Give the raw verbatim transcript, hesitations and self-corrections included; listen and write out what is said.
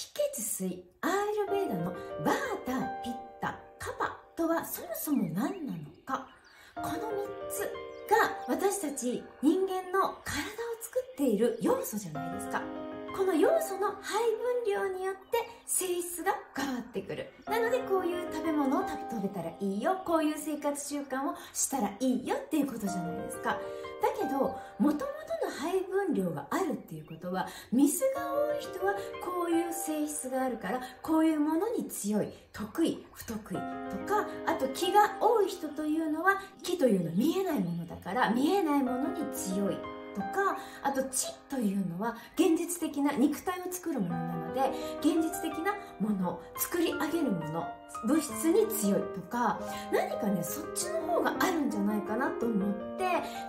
気・血・水、アーユルヴェーダのバータ、ピッタ、カパとはそもそも何なのか。このみっつが私たち人間の体を作っている要素じゃないですか。この要素の配分量によって性質が変わってくる。なのでこういう食べ物を食べたらいいよ、こういう生活習慣をしたらいいよっていうことじゃないですか。だけどもともとの配分量があるっていうことは、水が多い人はこういう性質があるからこういうものに強い、得意不得意とか、あと気が多い人というのは気というのは見えないものだから見えないものに強いとか、あと知というのは現実的な肉体を作るものなので現実的なもの、作り上げるもの、物質に強いとか、何かねそっちの方があるんじゃないかなと思って、